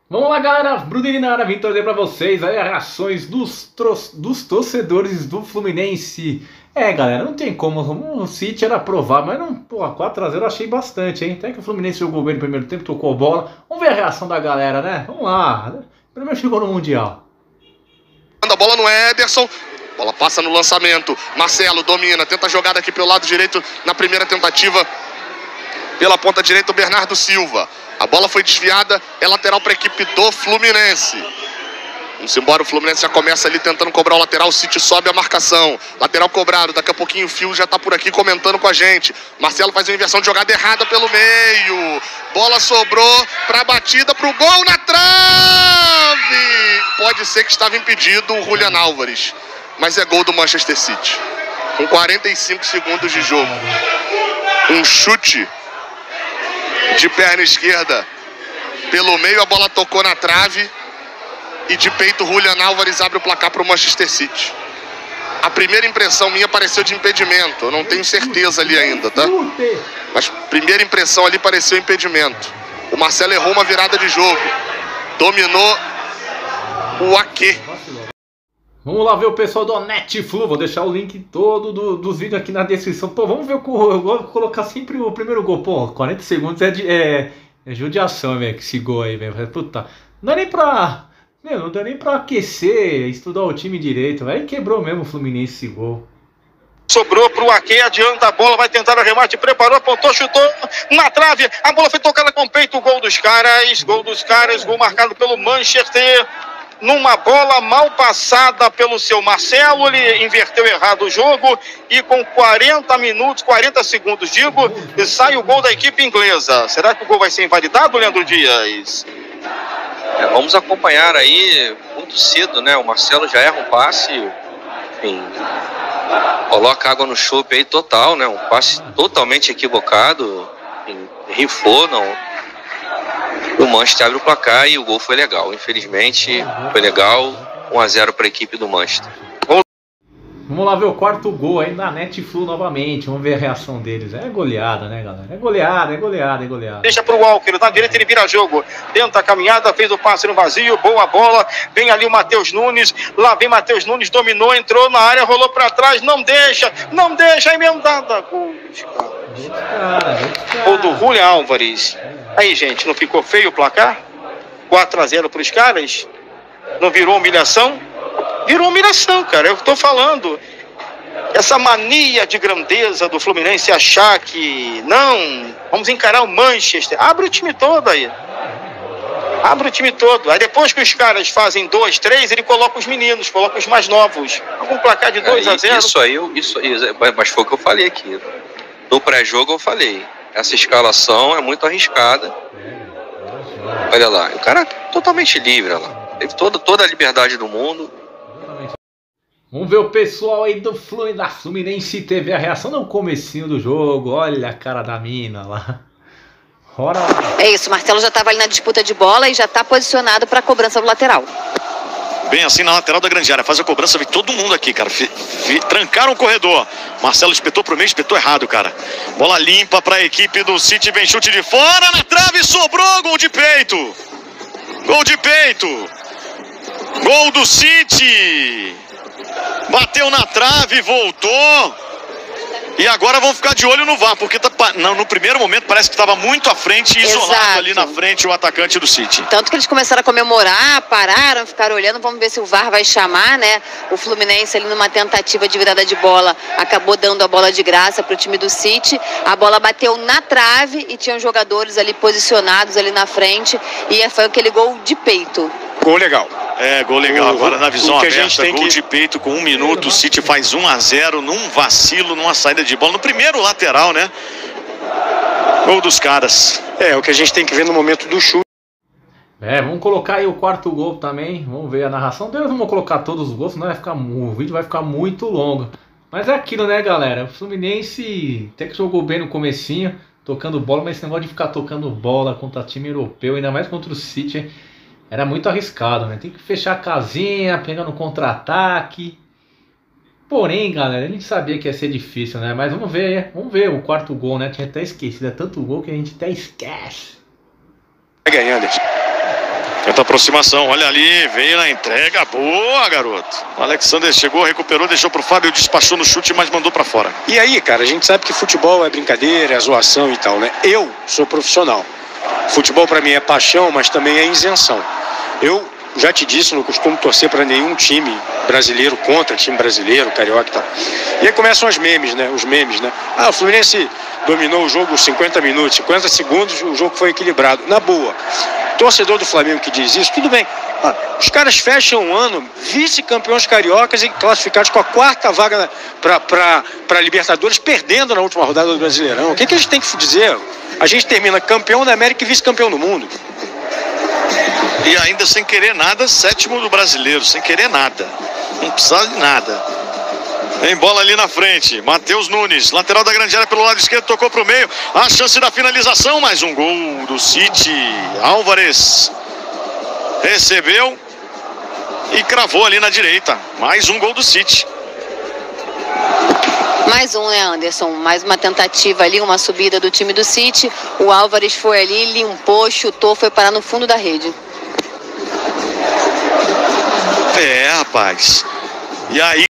Vamos lá, galera, Brunini na área, vim trazer pra vocês aí as reações dos torcedores do Fluminense. Galera, não tem como, o City era provável, mas não, pô, 4 a 0 eu achei bastante, hein? Até que o Fluminense jogou bem no primeiro tempo, tocou bola. Vamos ver a reação da galera, né? Vamos lá, primeiro chegou no Mundial. A bola no Ederson, bola passa no lançamento, Marcelo domina, tenta a jogada aqui pelo lado direito na primeira tentativa. Pela ponta direita o Bernardo Silva. A bola foi desviada, é lateral para a equipe do Fluminense. Vamos embora, o Fluminense já começa ali tentando cobrar o lateral, o City sobe a marcação. Lateral cobrado, daqui a pouquinho o Fio já está por aqui comentando com a gente. Marcelo faz uma inversão de jogada errada pelo meio. Bola sobrou para a batida, para o gol na trave. Pode ser que estava impedido o Julian Álvares, mas é gol do Manchester City. Com 45 segundos de jogo. Um chute de perna esquerda pelo meio, a bola tocou na trave e de peito Julian Álvares abre o placar para o Manchester City. A primeira impressão minha pareceu de impedimento, eu não tenho certeza ali ainda, tá? Mas primeira impressão ali pareceu impedimento. O Marcelo errou uma virada de jogo, dominou o Ake. Vamos lá ver o pessoal do Netflu, vou deixar o link todo dos vídeos aqui na descrição. Pô, vamos ver eu vou colocar sempre o primeiro gol. Pô, 40 segundos é judiação, velho, esse gol aí, velho. Puta, não dá nem pra... Meu, não dá nem pra aquecer, estudar o time direito, velho. Quebrou mesmo o Fluminense esse gol. Sobrou pro Ake, adianta a bola, vai tentar o remate, preparou, apontou, chutou na trave. A bola foi tocada com o peito, gol dos caras, gol marcado pelo Manchester. Numa bola mal passada pelo seu Marcelo, ele inverteu errado o jogo e com 40 segundos, sai o gol da equipe inglesa. Será que o gol vai ser invalidado, Leandro Dias? Vamos acompanhar aí muito cedo, né? O Marcelo já erra um passe, enfim, coloca água no chope aí total, né? Um passe totalmente equivocado, enfim, rifou, não... O Manchester abre o placar e o gol foi legal. Infelizmente, foi legal. 1 a 0 para a equipe do Manchester. Vamos lá ver o quarto gol aí na Netflu novamente. Vamos ver a reação deles. É goleada, né, galera? É goleada. Deixa pro Walker, na direita ele vira jogo. Tenta a caminhada, fez o passe no vazio. Boa bola. Vem ali o Matheus Nunes. Lá vem Matheus Nunes, dominou, entrou na área, rolou para trás. Não deixa, emendada. Gol do Julian Álvares. Aí, gente, não ficou feio o placar? 4 a 0 para os caras? Não virou humilhação? Virou humilhação, cara, eu tô falando. Essa mania de grandeza do Fluminense, achar que não, vamos encarar o Manchester. Abre o time todo aí. Aí depois que os caras fazem 2, 3, ele coloca os meninos, coloca os mais novos. Algum placar de 2 a 0. Isso aí, mas foi o que eu falei aqui. No pré-jogo eu falei. Essa escalação é muito arriscada. Olha lá, o cara é totalmente livre, olha lá. Teve toda a liberdade do mundo. Vamos ver o pessoal aí da Fluminense teve a reação no comecinho do jogo. Olha a cara da mina lá. Ora. É isso, o Marcelo já estava ali na disputa de bola e já está posicionado para a cobrança do lateral. Bem assim na lateral da grande área, faz a cobrança, vem todo mundo aqui, cara. Trancaram o corredor. Marcelo espetou pro meio, espetou errado, cara. Bola limpa pra equipe do City, vem chute de fora, na trave, sobrou, gol de peito. Gol do City. Bateu na trave, voltou. E agora vão ficar de olho no VAR, porque no primeiro momento parece que estava muito à frente, isolado ali na frente o atacante do City. Tanto que eles começaram a comemorar, pararam, ficaram olhando, vamos ver se o VAR vai chamar, né? O Fluminense ali numa tentativa de virada de bola, acabou dando a bola de graça para o time do City. A bola bateu na trave e tinham jogadores ali posicionados ali na frente e foi aquele gol de peito. Gol legal. Gol legal. Agora na visão aberta, gol de peito com 1 minuto. O City faz 1 a 0 num vacilo, numa saída de bola. No primeiro lateral, né? Gol dos caras. O que a gente tem que ver no momento do chute. Vamos colocar aí o quarto gol também. Vamos ver a narração deles. Vamos colocar todos os gols, senão o vídeo vai ficar muito longo. Mas é aquilo, né, galera? O Fluminense até que jogou bem no comecinho, tocando bola, mas esse negócio de ficar tocando bola contra time europeu, ainda mais contra o City, era muito arriscado, né? Tem que fechar a casinha, pegar no contra-ataque. Porém, galera, a gente sabia que ia ser difícil, né? Mas vamos ver o quarto gol, né? Tinha até esquecido, é tanto gol que a gente até esquece. Pega aí, Anderson. Tenta aproximação, olha ali, veio na entrega, boa, garoto. O Alexander chegou, recuperou, deixou pro Fábio, despachou no chute, mas mandou pra fora. E aí, cara, a gente sabe que futebol é brincadeira, é zoação e tal, né? Eu sou profissional. Futebol pra mim é paixão, mas também é isenção. Eu já te disse, não costumo torcer para nenhum time brasileiro contra time brasileiro, carioca e tal. E aí começam os memes, né? Ah, o Fluminense dominou o jogo 50 minutos, 50 segundos, o jogo foi equilibrado. Na boa, torcedor do Flamengo que diz isso, tudo bem. Ah, os caras fecham um ano, vice-campeões cariocas e classificados com a 4ª vaga para Libertadores, perdendo na última rodada do Brasileirão. O que a gente tem que dizer? A gente termina campeão da América e vice-campeão do mundo. E ainda sem querer nada, 7º do brasileiro, sem querer nada. Não precisa de nada. Tem bola ali na frente. Matheus Nunes, lateral da grande área pelo lado esquerdo, tocou pro meio. A chance da finalização, mais um gol do City. Álvares recebeu e cravou ali na direita. Mais um gol do City. Mais um, né, Anderson? Mais uma tentativa ali, uma subida do time do City. O Álvares foi ali, limpou, chutou, foi parar no fundo da rede. É, rapaz. E aí